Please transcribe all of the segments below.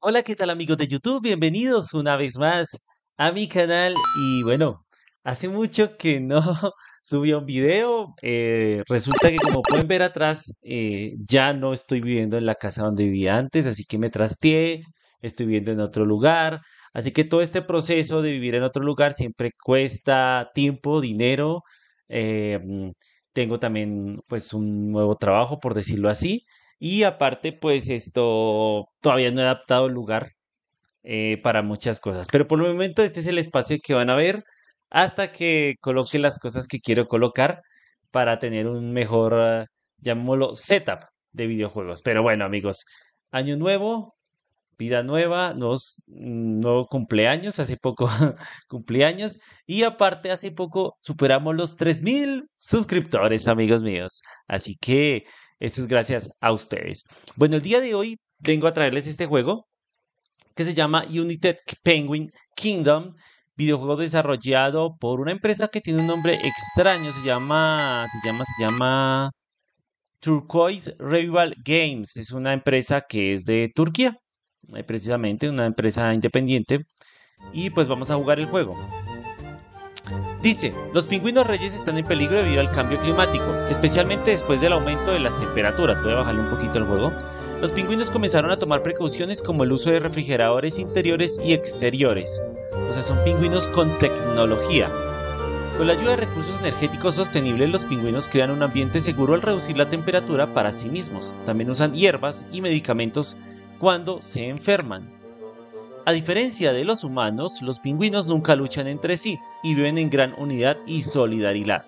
Hola, ¿qué tal amigos de YouTube? Bienvenidos una vez más a mi canal. Y bueno, hace mucho que no subía un video. Resulta que como pueden ver atrás, ya no estoy viviendo en la casa donde vivía antes, así que me trasteé, estoy viviendo en otro lugar. Así que todo este proceso de vivir en otro lugar siempre cuesta tiempo, dinero. eh, mm, Tengo también pues un nuevo trabajo, por decirlo así. Y aparte, pues esto todavía no he adaptado el lugar para muchas cosas. Pero por el momento este es el espacio que van a ver hasta que coloque las cosas que quiero colocar para tener un mejor, llamémoslo, setup de videojuegos. Pero bueno, amigos, año nuevo, vida nueva, nuevo cumpleaños, hace poco cumpleaños. Y aparte, hace poco superamos los 3000 suscriptores, amigos míos. Así que eso es gracias a ustedes. Bueno, el día de hoy vengo a traerles este juego que se llama United Penguin Kingdom, videojuego desarrollado por una empresa que tiene un nombre extraño, se llama Turquoise Revival Games. Es una empresa que es de Turquía, precisamente una empresa independiente. Y pues vamos a jugar el juego. Dice, los pingüinos reyes están en peligro debido al cambio climático, especialmente después del aumento de las temperaturas. Voy a bajarle un poquito el juego. Los pingüinos comenzaron a tomar precauciones como el uso de refrigeradores interiores y exteriores. O sea, son pingüinos con tecnología. Con la ayuda de recursos energéticos sostenibles, los pingüinos crean un ambiente seguro al reducir la temperatura para sí mismos. También usan hierbas y medicamentos cuando se enferman. A diferencia de los humanos, los pingüinos nunca luchan entre sí y viven en gran unidad y solidaridad.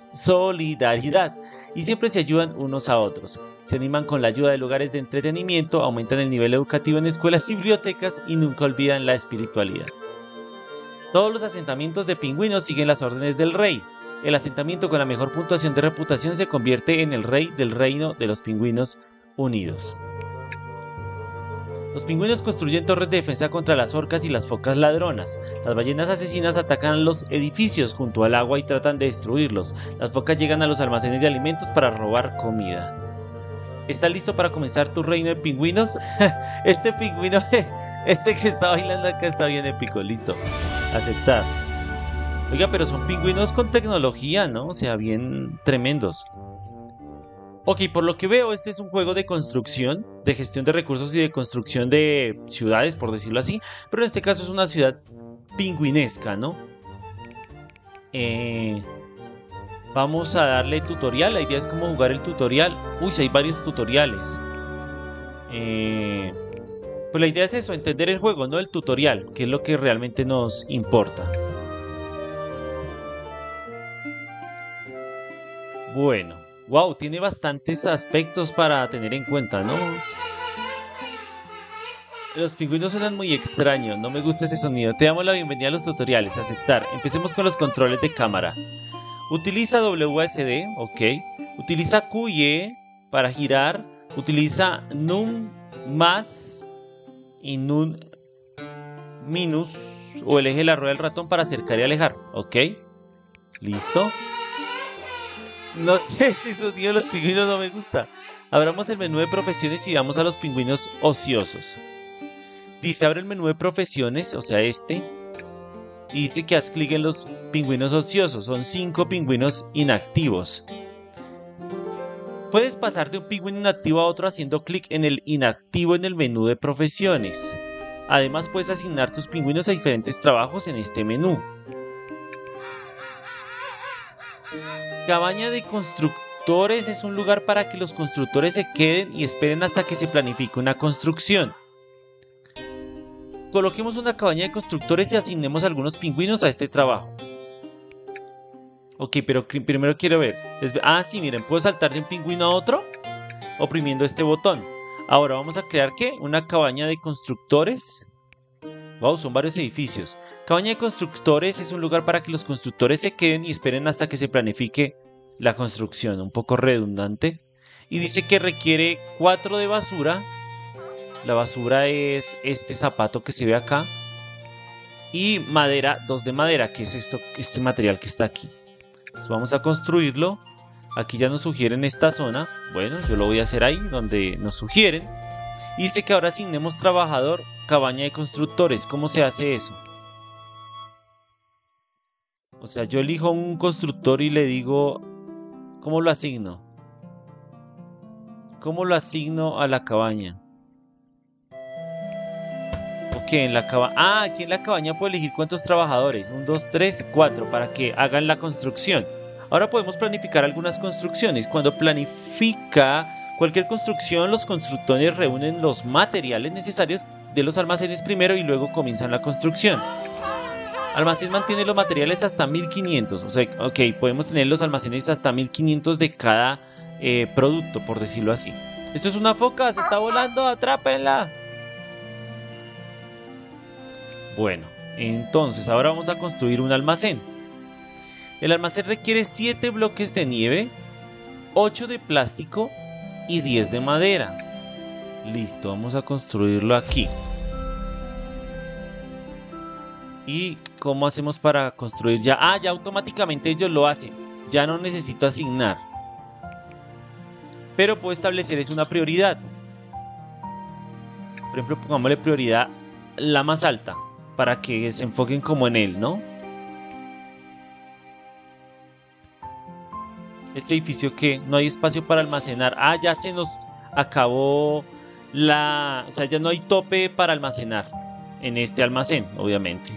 Y siempre se ayudan unos a otros. Se animan con la ayuda de lugares de entretenimiento, aumentan el nivel educativo en escuelas y bibliotecas y nunca olvidan la espiritualidad. Todos los asentamientos de pingüinos siguen las órdenes del rey. El asentamiento con la mejor puntuación de reputación se convierte en el rey del reino de los pingüinos unidos. Los pingüinos construyen torres de defensa contra las orcas y las focas ladronas. Las ballenas asesinas atacan los edificios junto al agua y tratan de destruirlos. Las focas llegan a los almacenes de alimentos para robar comida. ¿Estás listo para comenzar tu reino de pingüinos? Este pingüino, este que está bailando acá está bien épico. Listo. Aceptar. Oiga, pero son pingüinos con tecnología, ¿no? O sea, bien tremendos. Ok, por lo que veo, este es un juego de construcción, de gestión de recursos y de construcción de ciudades, por decirlo así. Pero en este caso es una ciudad pingüinesca, ¿no? Vamos a darle tutorial. La idea es cómo jugar el tutorial. Uy, sí, hay varios tutoriales. Pues la idea es eso, entender el juego, no el tutorial, que es lo que realmente nos importa. Bueno. Wow, tiene bastantes aspectos para tener en cuenta, ¿no? Los pingüinos suenan muy extraños, no me gusta ese sonido. Te damos la bienvenida a los tutoriales, aceptar. Empecemos con los controles de cámara. Utiliza WASD, ok. Utiliza Q y E para girar. Utiliza Num más y Num minus o el eje de la rueda del ratón para acercar y alejar, ok. Listo. No, ese sonido de los pingüinos no me gusta. Abramos el menú de profesiones y vamos a los pingüinos ociosos. Dice, abre el menú de profesiones, o sea este. Y dice que haz clic en los pingüinos ociosos. Son 5 pingüinos inactivos. Puedes pasar de un pingüino inactivo a otro haciendo clic en el inactivo en el menú de profesiones. Además puedes asignar tus pingüinos a diferentes trabajos en este menú. Cabaña de constructores es un lugar para que los constructores se queden y esperen hasta que se planifique una construcción. Coloquemos una cabaña de constructores y asignemos algunos pingüinos a este trabajo. Ok, pero primero quiero ver. Sí, miren, puedo saltar de un pingüino a otro oprimiendo este botón. Ahora vamos a crear, ¿qué? Una cabaña de constructores. Wow, son varios edificios. Cabaña de constructores es un lugar para que los constructores se queden y esperen hasta que se planifique la construcción. Un poco redundante. Y dice que requiere 4 de basura. La basura es este zapato que se ve acá. Y madera, 2 de madera, que es este material que está aquí. Entonces vamos a construirlo. Aquí ya nos sugieren esta zona. Bueno, yo lo voy a hacer ahí donde nos sugieren. Y dice que ahora asignemos trabajador cabaña de constructores. ¿Cómo se hace eso? O sea, yo elijo un constructor y le digo, ¿cómo lo asigno? ¿Cómo lo asigno a la cabaña? Ok, en la cabaña. Ah, aquí en la cabaña puedo elegir cuántos trabajadores. 1, 2, 3, 4 para que hagan la construcción. Ahora podemos planificar algunas construcciones. Cuando planifica cualquier construcción, los constructores reúnen los materiales necesarios de los almacenes primero y luego comienzan la construcción. Almacén mantiene los materiales hasta 1500. O sea, ok, podemos tener los almacenes hasta 1500 de cada producto, por decirlo así. Esto es una foca, se está volando, atrápenla. Bueno, entonces ahora vamos a construir un almacén. El almacén requiere 7 bloques de nieve, 8 de plástico y 10 de madera. Listo, vamos a construirlo aquí. ¿Y cómo hacemos para construir ya? Ah, ya automáticamente ellos lo hacen. Ya no necesito asignar. Pero puedo establecer es una prioridad. Por ejemplo, pongámosle prioridad la más alta para que se enfoquen como en él, ¿no? Este edificio que no hay espacio para almacenar. Ah, ya se nos acabó la... O sea, ya no hay tope para almacenar en este almacén, obviamente.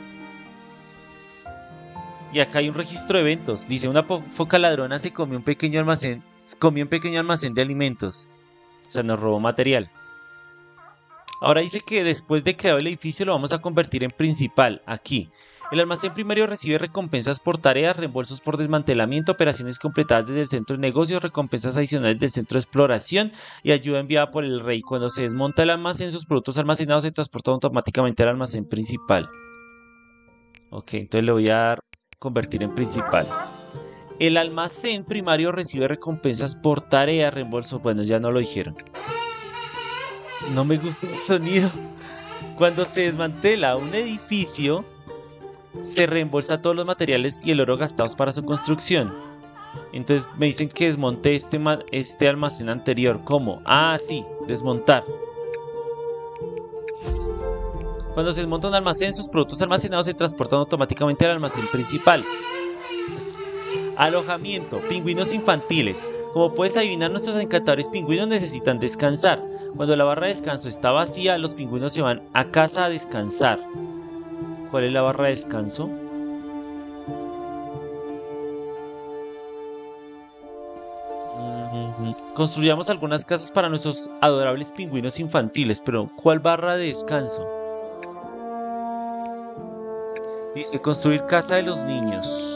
Y acá hay un registro de eventos. Dice, una foca ladrona se comió un pequeño almacén. Comió un pequeño almacén de alimentos. O sea, nos robó material. Ahora dice que después de crear el edificio lo vamos a convertir en principal. Aquí. El almacén primario recibe recompensas por tareas, reembolsos por desmantelamiento, operaciones completadas desde el centro de negocios, recompensas adicionales del centro de exploración y ayuda enviada por el rey. Cuando se desmonta el almacén, sus productos almacenados se transportan automáticamente al almacén principal. Ok, entonces le voy a convertir en principal. El almacén primario recibe recompensas por tareas, reembolsos. Bueno, ya no lo dijeron. No me gusta el sonido. Cuando se desmantela un edificio, se reembolsa todos los materiales y el oro gastados para su construcción. Entonces me dicen que desmonte este almacén anterior. ¿Cómo? Ah, sí, desmontar. Cuando se desmonta un almacén, sus productos almacenados se transportan automáticamente al almacén principal. Alojamiento, pingüinos infantiles. Como puedes adivinar, nuestros encantadores pingüinos necesitan descansar. Cuando la barra de descanso está vacía, los pingüinos se van a casa a descansar. ¿Cuál es la barra de descanso? Construyamos algunas casas para nuestros adorables pingüinos infantiles, pero ¿cuál barra de descanso? Dice, construir casa de los niños.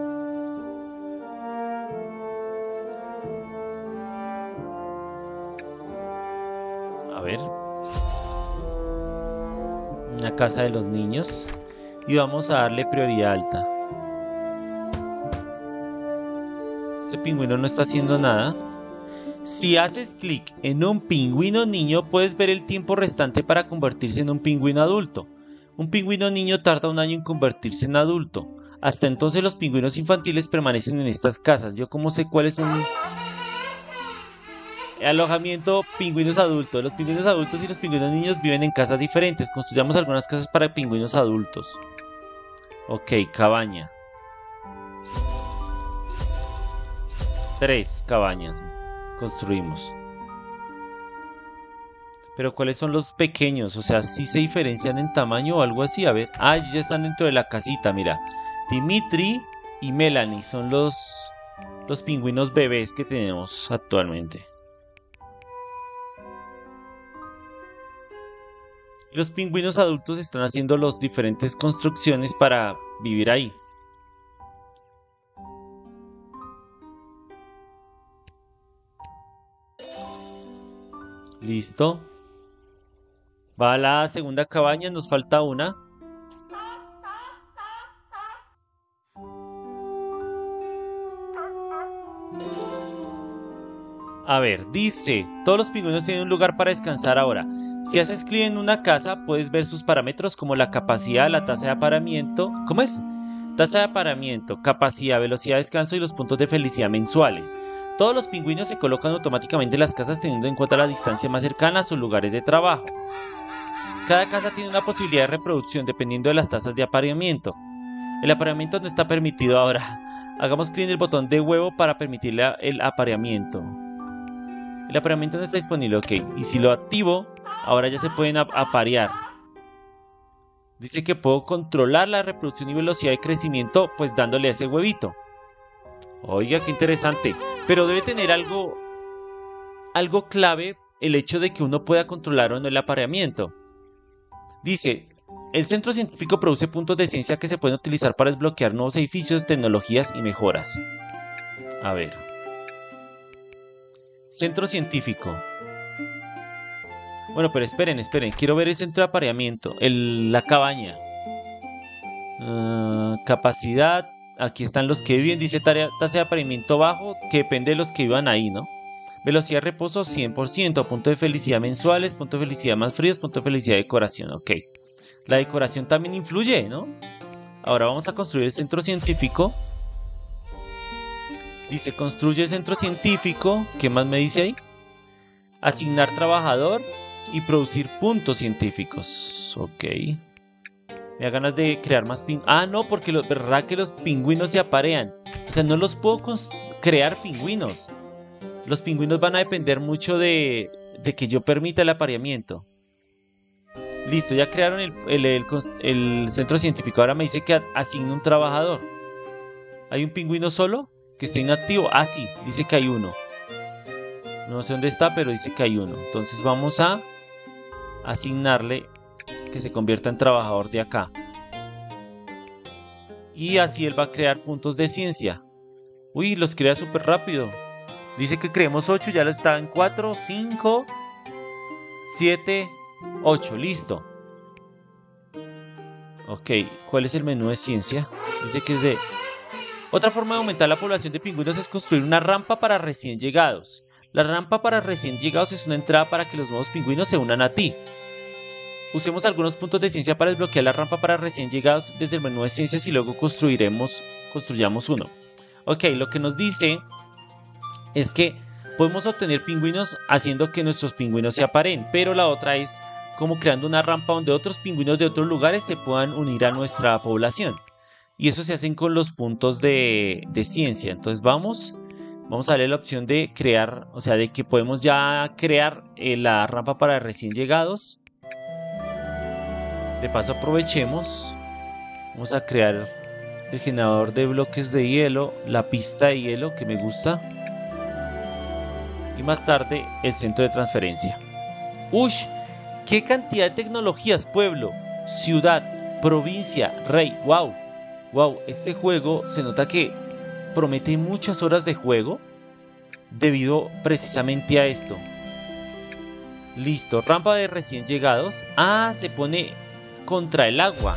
A ver. Una casa de los niños. Y vamos a darle prioridad alta. Este pingüino no está haciendo nada. Si haces clic en un pingüino niño, puedes ver el tiempo restante para convertirse en un pingüino adulto. Un pingüino niño tarda 1 año en convertirse en adulto. Hasta entonces los pingüinos infantiles permanecen en estas casas. Yo cómo sé cuáles son... Alojamiento, pingüinos adultos. Los pingüinos adultos y los pingüinos niños viven en casas diferentes. Construyamos algunas casas para pingüinos adultos. Ok, cabaña. 3 cabañas construimos. Pero ¿cuáles son los pequeños? O sea, ¿sí se diferencian en tamaño o algo así? A ver. Ah, ellos ya están dentro de la casita, mira. Dimitri y Melanie son los pingüinos bebés que tenemos actualmente. Y los pingüinos adultos están haciendo las diferentes construcciones para vivir ahí. Listo. Va a la segunda cabaña, nos falta una. A ver, dice, todos los pingüinos tienen un lugar para descansar ahora. Si haces clic en una casa, puedes ver sus parámetros como la capacidad, la tasa de apareamiento. ¿Cómo es? Tasa de apareamiento, capacidad, velocidad de descanso y los puntos de felicidad mensuales. Todos los pingüinos se colocan automáticamente en las casas teniendo en cuenta la distancia más cercana a sus lugares de trabajo. Cada casa tiene una posibilidad de reproducción dependiendo de las tasas de apareamiento. El apareamiento no está permitido ahora. Hagamos clic en el botón de huevo para permitirle el apareamiento. El apareamiento no está disponible, ok. Y si lo activo, ahora ya se pueden aparear. Dice que puedo controlar la reproducción y velocidad de crecimiento, pues dándole a ese huevito. Oiga, qué interesante. Pero debe tener algo clave, el hecho de que uno pueda controlar o no el apareamiento. Dice, el centro científico produce puntos de ciencia que se pueden utilizar para desbloquear nuevos edificios, tecnologías y mejoras. A ver. Centro científico. Bueno, pero esperen. Quiero ver el centro de apareamiento. La cabaña. Capacidad. Aquí están los que viven. Dice tasa de apareamiento bajo, que depende de los que vivan ahí, ¿no? Velocidad de reposo 100%. Punto de felicidad mensuales. Punto de felicidad más fríos. Punto de felicidad de decoración. Ok. La decoración también influye, ¿no? Ahora vamos a construir el centro científico. Dice, construye el centro científico. ¿Qué más me dice ahí? Asignar trabajador y producir puntos científicos. Ok. Me da ganas de crear más pingüinos. Ah, no, porque verdad que los pingüinos se aparean. O sea, no los puedo crear pingüinos. Los pingüinos van a depender mucho de que yo permita el apareamiento. Listo, ya crearon el centro científico. Ahora me dice que asigne un trabajador. ¿Hay un pingüino solo que esté inactivo? Ah, sí, dice que hay uno. No sé dónde está, pero dice que hay uno. Entonces vamos a asignarle que se convierta en trabajador de acá. Y así él va a crear puntos de ciencia. Uy, los crea súper rápido. Dice que creemos 8, ya lo está en 4, 5, 7, 8. Listo. Ok, ¿cuál es el menú de ciencia? Dice que es de... Otra forma de aumentar la población de pingüinos es construir una rampa para recién llegados. La rampa para recién llegados es una entrada para que los nuevos pingüinos se unan a ti. Usemos algunos puntos de ciencia para desbloquear la rampa para recién llegados desde el menú de ciencias y luego construyamos uno. Ok, lo que nos dice es que podemos obtener pingüinos haciendo que nuestros pingüinos se apareen, pero la otra es como creando una rampa donde otros pingüinos de otros lugares se puedan unir a nuestra población. Y eso se hacen con los puntos de ciencia. Entonces vamos a darle la opción de crear, o sea, de que podemos ya crear la rampa para recién llegados. De paso aprovechemos. Vamos a crear el generador de bloques de hielo, la pista de hielo que me gusta. Y más tarde el centro de transferencia. ¡Uy! ¡Qué cantidad de tecnologías! Pueblo, ciudad, provincia, rey. ¡Wow! ¡Wow! Este juego se nota que promete muchas horas de juego debido precisamente a esto. Listo, rampa de recién llegados. Ah, se pone contra el agua.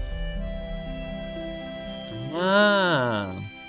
Ah,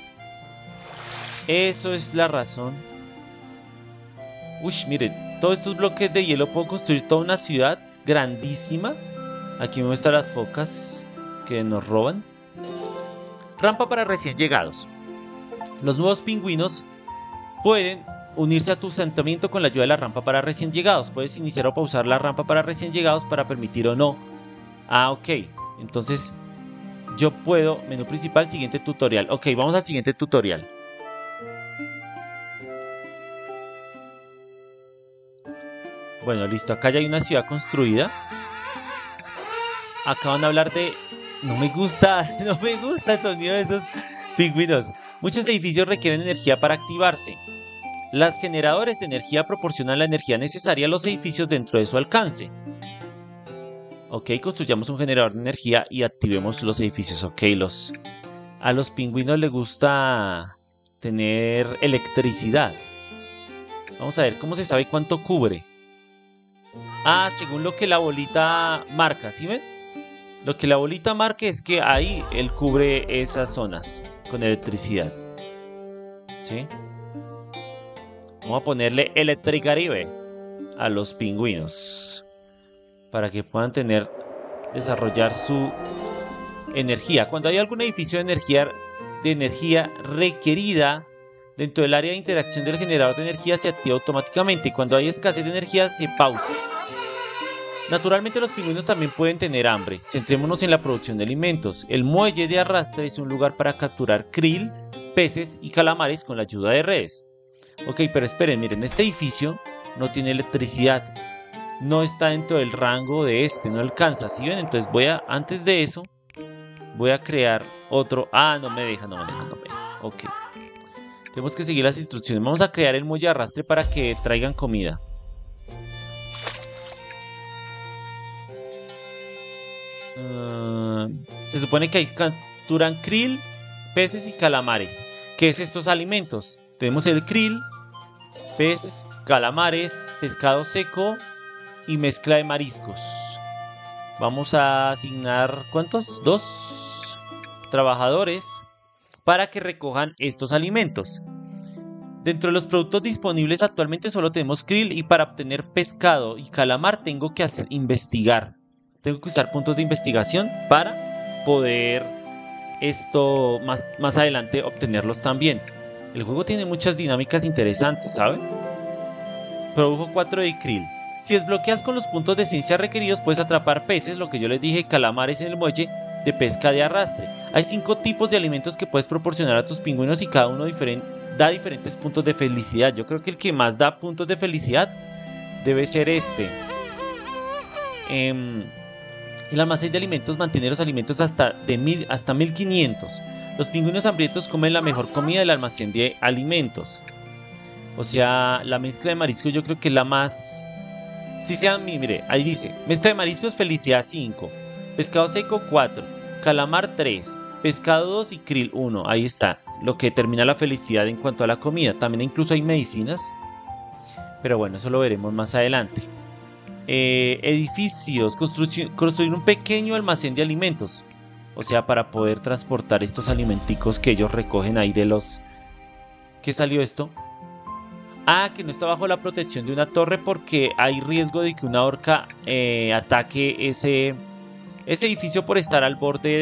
eso es la razón. Uy, miren, todos estos bloques de hielo puedo construir toda una ciudad grandísima. Aquí me muestra las focas que nos roban. Rampa para recién llegados. Los nuevos pingüinos pueden unirse a tu asentamiento con la ayuda de la rampa para recién llegados. Puedes iniciar o pausar la rampa para recién llegados para permitir o no. Ah, ok. Entonces yo puedo, menú principal, siguiente tutorial. Ok, vamos al siguiente tutorial. Bueno, listo. Acá ya hay una ciudad construida. Acá van a hablar de... No me gusta el sonido de esos pingüinos. Muchos edificios requieren energía para activarse. Los generadores de energía proporcionan la energía necesaria a los edificios dentro de su alcance. Ok, construyamos un generador de energía y activemos los edificios. Ok, a los pingüinos les gusta tener electricidad. Vamos a ver cómo se sabe cuánto cubre. Ah, según lo que la bolita marca, ¿sí ven? Lo que la bolita marca es que ahí él cubre esas zonas con electricidad. ¿Sí? Vamos a ponerle Electricaribe a los pingüinos para que puedan desarrollar su energía. Cuando hay algún edificio de energía requerida dentro del área de interacción del generador de energía, se activa automáticamente. Cuando hay escasez de energía, se pausa. Naturalmente los pingüinos también pueden tener hambre. Centrémonos en la producción de alimentos. El muelle de arrastre es un lugar para capturar krill, peces y calamares con la ayuda de redes. Ok, pero esperen, miren, este edificio no tiene electricidad. No está dentro del rango de este, no alcanza, ¿sí ven? Entonces antes de eso, voy a crear otro. Ah, no me deja. Ok. Tenemos que seguir las instrucciones. Vamos a crear el muelle de arrastre para que traigan comida. Se supone que ahí capturan krill, peces y calamares. ¿Qué es estos alimentos? Tenemos el krill, peces, calamares, pescado seco y mezcla de mariscos. Vamos a asignar, ¿cuántos? 2 trabajadores para que recojan estos alimentos. Dentro de los productos disponibles actualmente solo tenemos krill y para obtener pescado y calamar tengo que investigar. Tengo que usar puntos de investigación para poder más adelante obtenerlos también. El juego tiene muchas dinámicas interesantes, ¿saben? Produjo 4 de krill. Si desbloqueas con los puntos de ciencia requeridos puedes atrapar peces, lo que yo les dije, calamares en el muelle de pesca de arrastre. Hay 5 tipos de alimentos que puedes proporcionar a tus pingüinos y cada uno da diferentes puntos de felicidad. Yo creo que el que más da puntos de felicidad debe ser este. El almacén de alimentos mantiene los alimentos hasta 1500. Los pingüinos hambrientos comen la mejor comida del almacén de alimentos. O sea, la mezcla de mariscos yo creo que es la más... mire, ahí dice, mezcla de mariscos felicidad 5, pescado seco 4, calamar 3, pescado 2 y krill 1. Ahí está, lo que determina la felicidad en cuanto a la comida. También incluso hay medicinas, pero bueno, eso lo veremos más adelante. Edificios, construir un pequeño almacén de alimentos, o sea, para poder transportar estos alimenticos que ellos recogen ahí de los... ¿Qué salió esto? Ah, que no está bajo la protección de una torre porque hay riesgo de que una orca ataque ese edificio por estar al borde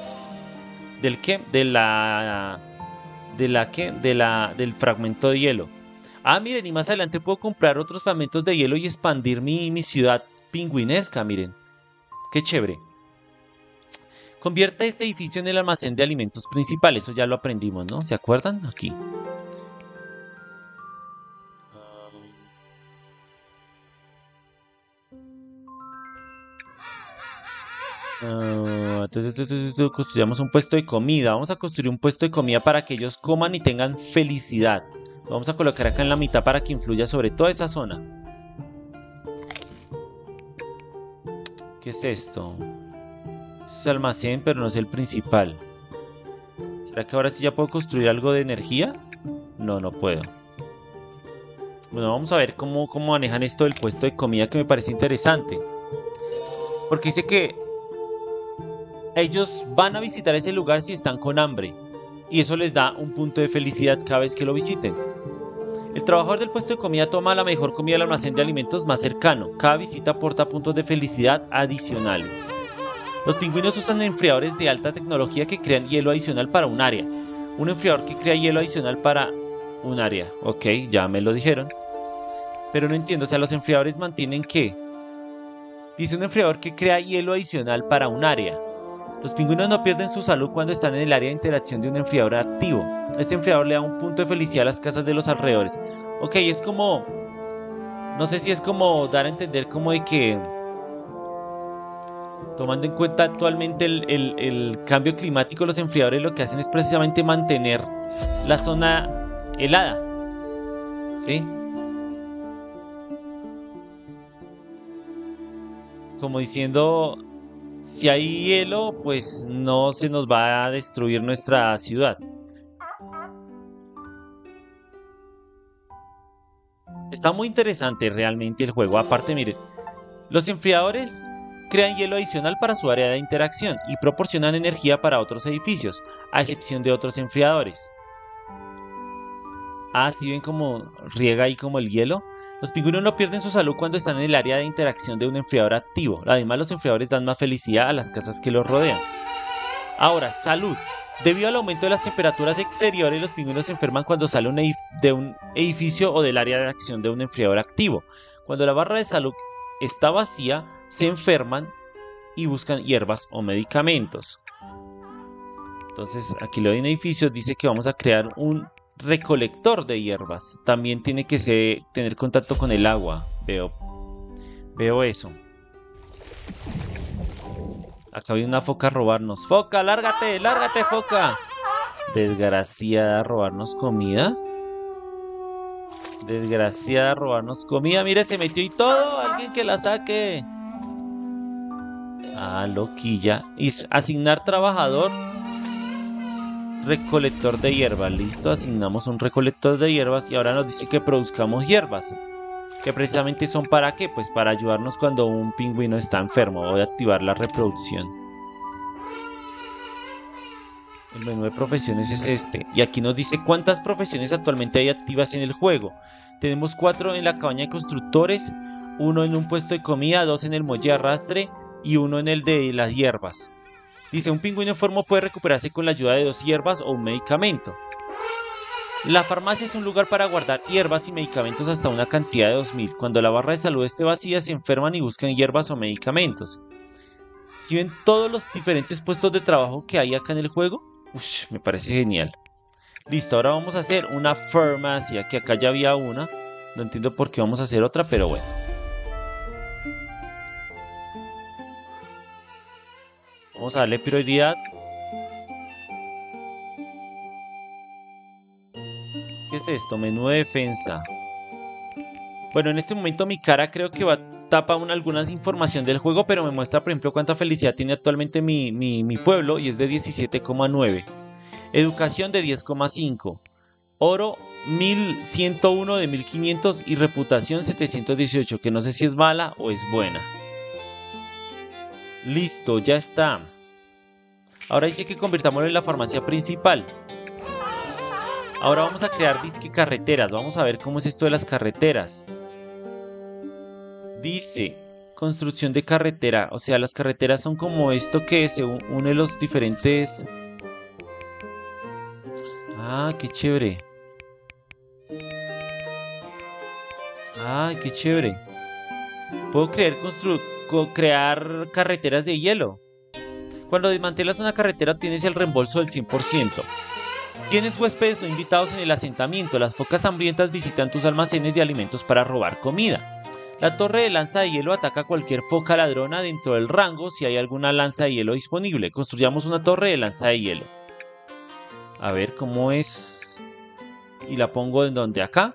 del fragmento de hielo. Ah, miren, y más adelante puedo comprar otros fragmentos de hielo y expandir mi ciudad pingüinesca, miren. Qué chévere. Convierte este edificio en el almacén de alimentos principal. Eso ya lo aprendimos, ¿no? ¿Se acuerdan? Aquí. Construyamos un puesto de comida. Vamos a construir un puesto de comida para que ellos coman y tengan felicidad. Lo vamos a colocar acá en la mitad para que influya sobre toda esa zona. ¿Qué es esto? Es almacén, pero no es el principal. ¿Será que ahora sí ya puedo construir algo de energía? No, no puedo. Bueno, vamos a ver cómo manejan esto del puesto de comida, que me parece interesante. Porque dice que ellos van a visitar ese lugar si están con hambre. Y eso les da un punto de felicidad cada vez que lo visiten. El trabajador del puesto de comida toma la mejor comida del almacén de alimentos más cercano. Cada visita aporta puntos de felicidad adicionales. Los pingüinos usan enfriadores de alta tecnología que crean hielo adicional para un área. Un enfriador que crea hielo adicional para un área. Ok, ya me lo dijeron. Pero no entiendo, o sea, los enfriadores mantienen ¿qué? Dice un enfriador que crea hielo adicional para un área. Los pingüinos no pierden su salud cuando están en el área de interacción de un enfriador activo. Este enfriador le da un punto de felicidad a las casas de los alrededores. Ok, es como... No sé si es como dar a entender como de que... Tomando en cuenta actualmente el cambio climático, los enfriadores lo que hacen es precisamente mantener la zona helada. ¿Sí? Como diciendo... Si hay hielo, pues no se nos va a destruir nuestra ciudad. Está muy interesante realmente el juego. Aparte, miren, los enfriadores crean hielo adicional para su área de interacción y proporcionan energía para otros edificios, a excepción de otros enfriadores. Ah, ¿sí ven cómo riega ahí como el hielo? Los pingüinos no pierden su salud cuando están en el área de interacción de un enfriador activo. Además, los enfriadores dan más felicidad a las casas que los rodean. Ahora, salud. Debido al aumento de las temperaturas exteriores, los pingüinos se enferman cuando salen de un edificio o del área de acción de un enfriador activo. Cuando la barra de salud está vacía, se enferman y buscan hierbas o medicamentos. Entonces aquí lo de edificios dice que vamos a crear un recolector de hierbas. También tiene que tener contacto con el agua. Veo eso. Acá viene una foca a robarnos. ¡Foca, lárgate! ¡Lárgate, foca! Desgraciada, a robarnos comida. Desgraciada, a robarnos comida. Mire, se metió y todo. Alguien que la saque. Ah, loquilla. Y asignar trabajador. Recolector de hierbas. Listo, asignamos un recolector de hierbas. Y ahora nos dice que produzcamos hierbas. Que precisamente son para qué, pues para ayudarnos cuando un pingüino está enfermo. Voy a activar la reproducción. El menú de profesiones es este. Y aquí nos dice cuántas profesiones actualmente hay activas en el juego. Tenemos 4 en la cabaña de constructores, 1 en un puesto de comida, 2 en el muelle de arrastre y 1 en el de las hierbas. Dice, un pingüino enfermo puede recuperarse con la ayuda de 2 hierbas o un medicamento. La farmacia es un lugar para guardar hierbas y medicamentos hasta una cantidad de 2000. Cuando la barra de salud esté vacía, se enferman y buscan hierbas o medicamentos. Si ven todos los diferentes puestos de trabajo que hay acá en el juego, me parece genial. Listo, ahora vamos a hacer una farmacia, que acá ya había una. No entiendo por qué vamos a hacer otra, pero bueno. Vamos a darle prioridad. ¿Qué es esto? Menú de defensa. Bueno, en este momento mi cara creo que tapa alguna información del juego, pero me muestra, por ejemplo, cuánta felicidad tiene actualmente mi pueblo, y es de 17,9. Educación de 10,5. Oro 1101 de 1500 y reputación 718, que no sé si es mala o es buena. Listo, ya está. Ahora dice que convirtámoslo en la farmacia principal. Ahora vamos a crear disque carreteras. Vamos a ver cómo es esto de las carreteras. Dice, construcción de carretera. O sea, las carreteras son como esto que se une los diferentes... Ah, qué chévere. Ah, qué chévere. Puedo crear carreteras de hielo. Cuando desmantelas una carretera obtienes el reembolso del 100%. Tienes huéspedes no invitados en el asentamiento. Las focas hambrientas visitan tus almacenes de alimentos para robar comida. La torre de lanza de hielo ataca a cualquier foca ladrona dentro del rango si hay alguna lanza de hielo disponible. Construyamos una torre de lanza de hielo. A ver cómo es. Y la pongo en donde, acá.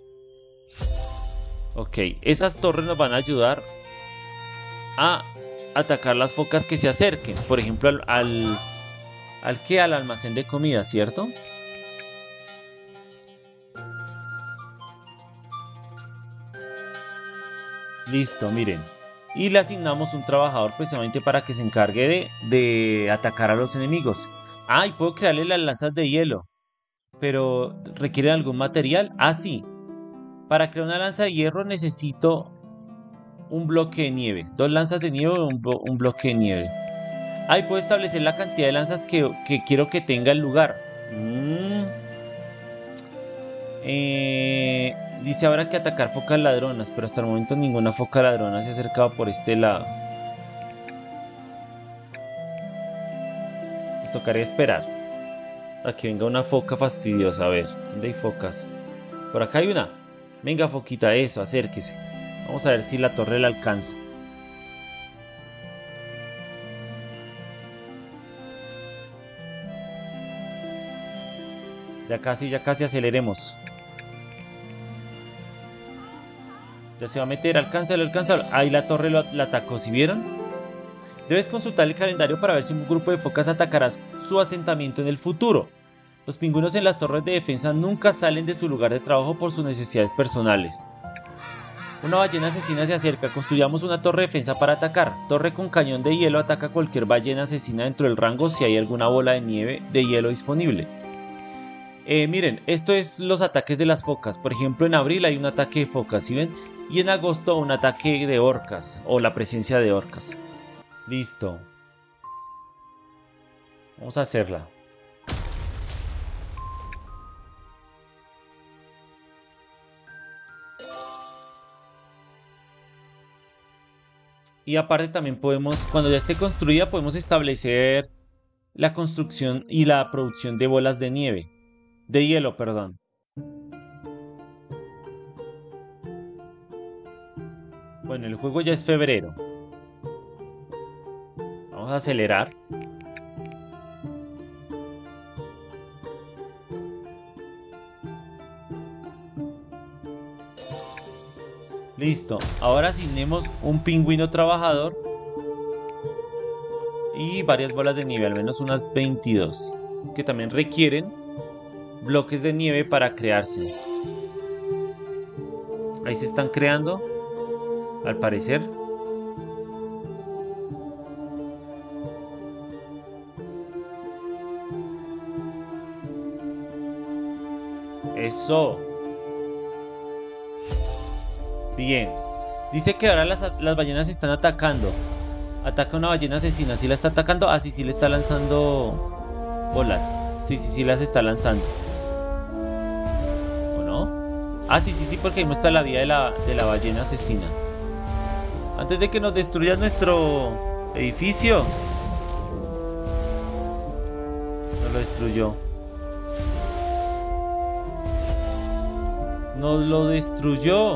Ok, esas torres nos van a ayudar a atacar las focas que se acerquen. Por ejemplo, al almacén de comida, ¿cierto? Listo, miren. Y le asignamos un trabajador precisamente para que se encargue de atacar a los enemigos. Ah, y puedo crearle las lanzas de hielo. Pero ¿requiere algún material? Ah, sí. Para crear una lanza de hierro necesito un bloque de nieve. 2 lanzas de nieve o un bloque de nieve. Ahí puedo establecer la cantidad de lanzas que quiero que tenga el lugar. Dice ahora que atacar focas ladronas, pero hasta el momento ninguna foca ladrona se ha acercado por este lado. Les tocaría esperar a que venga una foca fastidiosa. A ver, ¿dónde hay focas? Por acá hay una. Venga, foquita, eso, acérquese. Vamos a ver si la torre la alcanza. Ya casi aceleremos. Ya se va a meter, alcánzalo. Ahí la torre la atacó, ¿sí vieron? Debes consultar el calendario para ver si un grupo de focas atacará su asentamiento en el futuro. Los pingüinos en las torres de defensa nunca salen de su lugar de trabajo por sus necesidades personales. Una ballena asesina se acerca. Construyamos una torre de defensa para atacar. Torre con cañón de hielo ataca a cualquier ballena asesina dentro del rango si hay alguna bola de nieve de hielo disponible. Miren, esto es los ataques de las focas. Por ejemplo, en abril hay un ataque de focas, ¿sí ven? Y en agosto un ataque de orcas o la presencia de orcas. Listo. Vamos a hacerla. Y aparte también podemos, cuando ya esté construida, podemos establecer la construcción y la producción de bolas de nieve. De hielo, perdón. Bueno, el juego ya es febrero. Vamos a acelerar. Listo. Ahora asignemos un pingüino trabajador. Y varias bolas de nieve, al menos unas 22. Que también requieren bloques de nieve para crearse. Ahí se están creando, al parecer. Eso. Bien. Dice que ahora las ballenas se están atacando. Ataca una ballena asesina. ¿Sí la está atacando? Ah, sí, sí le está lanzando bolas. Sí, sí, sí las está lanzando. ¿O no? Ah, sí, sí, sí, porque ahí muestra la vida de la ballena asesina. Antes de que nos destruya nuestro edificio. No lo destruyó. Nos lo destruyó.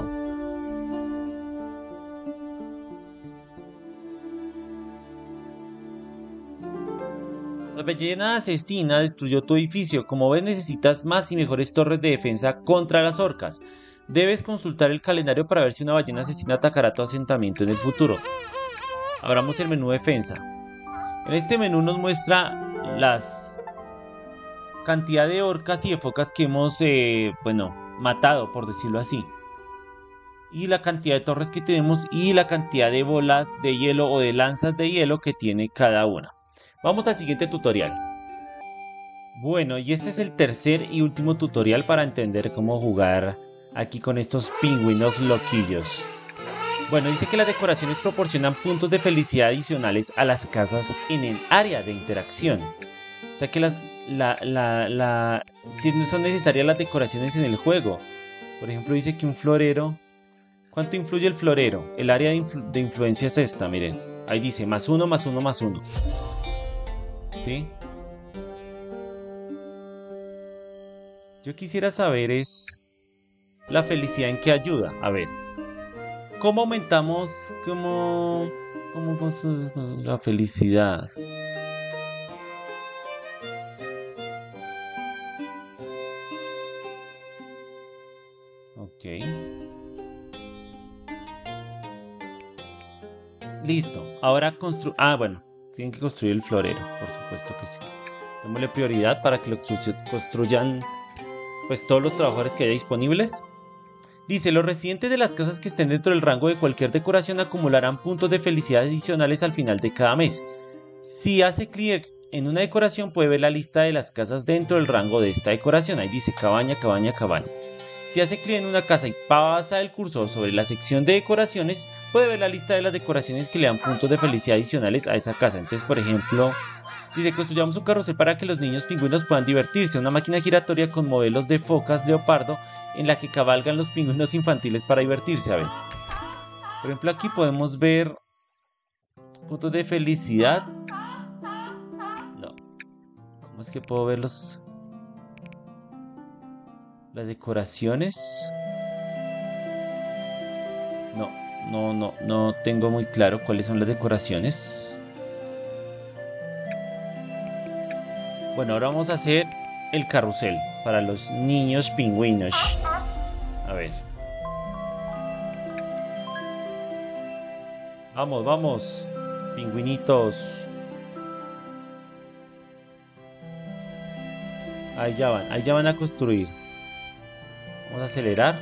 La ballena asesina destruyó tu edificio. Como ves, necesitas más y mejores torres de defensa contra las orcas. Debes consultar el calendario para ver si una ballena asesina atacará tu asentamiento en el futuro. Abramos el menú defensa. En este menú nos muestra las cantidad de orcas y de focas que hemos, matado, por decirlo así. Y la cantidad de torres que tenemos y la cantidad de bolas de hielo o de lanzas de hielo que tiene cada una. Vamos al siguiente tutorial. Bueno, y este es el tercer y último tutorial para entender cómo jugar aquí con estos pingüinos loquillos. Bueno, dice que las decoraciones proporcionan puntos de felicidad adicionales a las casas en el área de interacción. O sea que si no son necesarias las decoraciones en el juego. Por ejemplo, dice que un florero... ¿Cuánto influye el florero? El área de influencia es esta, miren. Ahí dice, +1, +1, +1. ¿Sí? Yo quisiera saber es... la felicidad en qué ayuda. A ver. ¿Cómo aumentamos... ¿Cómo la felicidad? Ok. Listo. Ahora bueno. Tienen que construir el florero. Por supuesto que sí. Démosle prioridad para que lo construyan pues todos los trabajadores que haya disponibles. Dice, los residentes de las casas que estén dentro del rango de cualquier decoración acumularán puntos de felicidad adicionales al final de cada mes. Si hace clic en una decoración puede ver la lista de las casas dentro del rango de esta decoración. Ahí dice cabaña, cabaña, cabaña. Si hace clic en una casa y pasa el cursor sobre la sección de decoraciones, puede ver la lista de las decoraciones que le dan puntos de felicidad adicionales a esa casa. Entonces, por ejemplo, dice, construyamos un carrusel para que los niños pingüinos puedan divertirse. Una máquina giratoria con modelos de focas leopardo en la que cabalgan los pingüinos infantiles para divertirse. A ver. Por ejemplo, aquí podemos ver puntos de felicidad. No. ¿Cómo es que puedo ver las decoraciones? No tengo muy claro cuáles son las decoraciones. Bueno, ahora vamos a hacer el carrusel para los niños pingüinos. A ver. Vamos, vamos, pingüinitos. Ahí ya van a construir. Vamos a acelerar.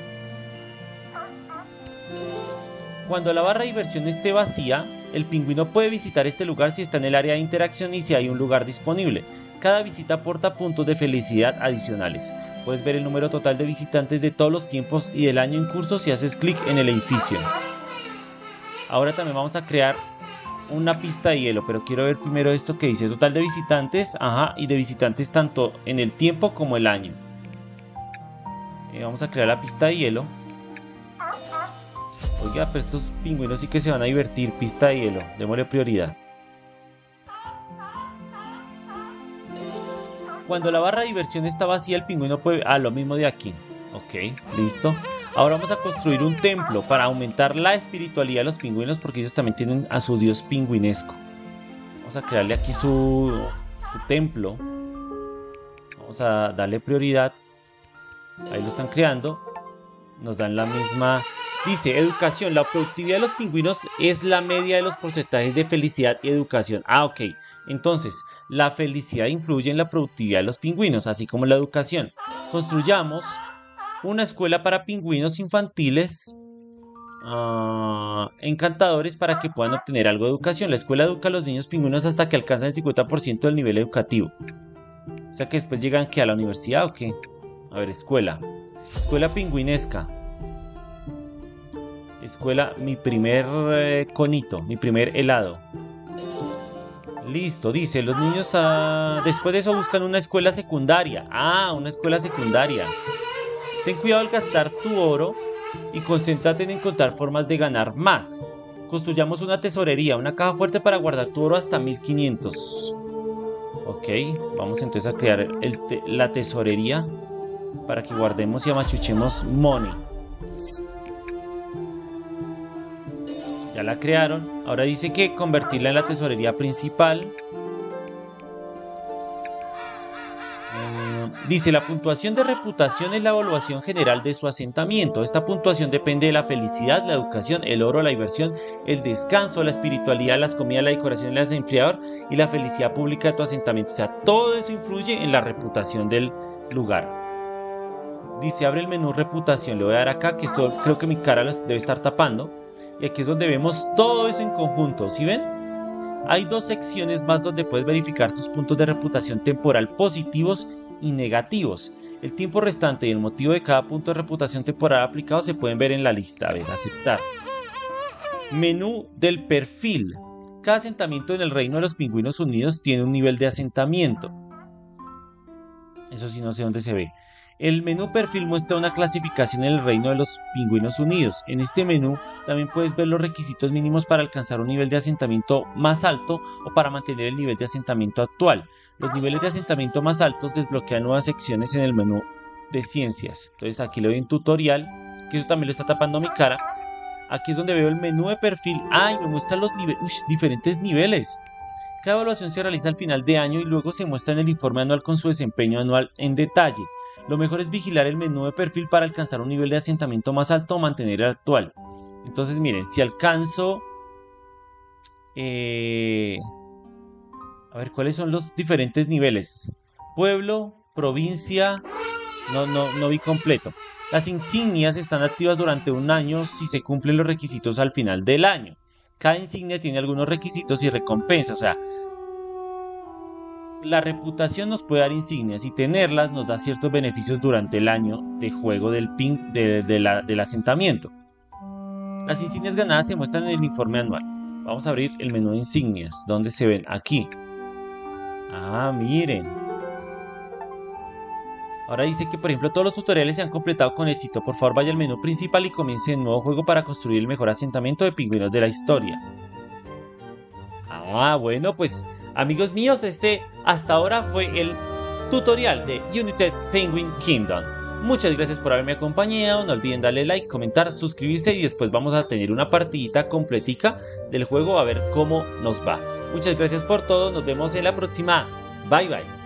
Cuando la barra de diversión esté vacía, el pingüino puede visitar este lugar si está en el área de interacción y si hay un lugar disponible. Cada visita aporta puntos de felicidad adicionales. Puedes ver el número total de visitantes de todos los tiempos y del año en curso si haces clic en el edificio. Ahora también vamos a crear una pista de hielo, pero quiero ver primero esto que dice total de visitantes, y de visitantes tanto en el tiempo como el año. Vamos a crear la pista de hielo. Oiga, pero estos pingüinos sí que se van a divertir. Pista de hielo, démosle prioridad. Cuando la barra de diversión está vacía, el pingüino puede... Ah, lo mismo de aquí. Ok, listo. Ahora vamos a construir un templo para aumentar la espiritualidad de los pingüinos, porque ellos también tienen a su dios pingüinesco. Vamos a crearle aquí su templo. Vamos a darle prioridad. Ahí lo están creando. Nos dan la misma... Dice, educación. La productividad de los pingüinos es la media de los porcentajes de felicidad y educación. Ah, ok. Entonces, la felicidad influye en la productividad de los pingüinos, así como la educación. Construyamos una escuela para pingüinos infantiles encantadores para que puedan obtener algo de educación. La escuela educa a los niños pingüinos hasta que alcanzan el 50% del nivel educativo. O sea que después llegan ¿qué? ¿A la universidad o qué? A ver, escuela. Escuela pingüinesca. Escuela, mi primer conito, mi primer helado. Listo, dice, los niños después de eso buscan una escuela secundaria. Ah, una escuela secundaria. Ten cuidado al gastar tu oro y concéntrate en encontrar formas de ganar más. Construyamos una tesorería, una caja fuerte para guardar tu oro hasta 1500. Ok, vamos entonces a crear la tesorería para que guardemos y amachuchemos money. Ya la crearon. Ahora dice que convertirla en la tesorería principal. Dice, la puntuación de reputación es la evaluación general de su asentamiento. Esta puntuación depende de la felicidad, la educación, el oro, la diversión, el descanso, la espiritualidad, las comidas, la decoración, el desenfriador y la felicidad pública de tu asentamiento. O sea, todo eso influye en la reputación del lugar. Dice, abre el menú reputación. Le voy a dar acá, que esto creo que mi cara debe estar tapando. Y aquí es donde vemos todo eso en conjunto, ¿sí ven? Hay dos secciones más donde puedes verificar tus puntos de reputación temporal positivos y negativos. El tiempo restante y el motivo de cada punto de reputación temporal aplicado se pueden ver en la lista. A ver, aceptar. Menú del perfil. Cada asentamiento en el Reino de los Pingüinos Unidos tiene un nivel de asentamiento. Eso sí, no sé dónde se ve. El menú perfil muestra una clasificación en el Reino de los Pingüinos Unidos. En este menú también puedes ver los requisitos mínimos para alcanzar un nivel de asentamiento más alto o para mantener el nivel de asentamiento actual. Los niveles de asentamiento más altos desbloquean nuevas secciones en el menú de ciencias. Entonces aquí le doy en tutorial, que eso también lo está tapando mi cara. Aquí es donde veo el menú de perfil. ¡Ay! Me muestra los diferentes niveles. Cada evaluación se realiza al final de año y luego se muestra en el informe anual con su desempeño anual en detalle. Lo mejor es vigilar el menú de perfil para alcanzar un nivel de asentamiento más alto o mantener el actual. Entonces miren, si alcanzo... a ver, ¿cuáles son los diferentes niveles? Pueblo, provincia... No vi completo. Las insignias están activas durante un año si se cumplen los requisitos al final del año. Cada insignia tiene algunos requisitos y recompensas, o sea... La reputación nos puede dar insignias y tenerlas nos da ciertos beneficios durante el año de juego del asentamiento. Las insignias ganadas se muestran en el informe anual. Vamos a abrir el menú de insignias. ¿Dónde se ven? Aquí. Ah, miren. Ahora dice que, por ejemplo, todos los tutoriales se han completado con éxito. Por favor, vaya al menú principal y comience un nuevo juego para construir el mejor asentamiento de pingüinos de la historia. Ah, bueno, pues... Amigos míos, hasta ahora fue el tutorial de United Penguin Kingdom. Muchas gracias por haberme acompañado, no olviden darle like, comentar, suscribirse y después vamos a tener una partidita completica del juego a ver cómo nos va. Muchas gracias por todo, nos vemos en la próxima. Bye bye.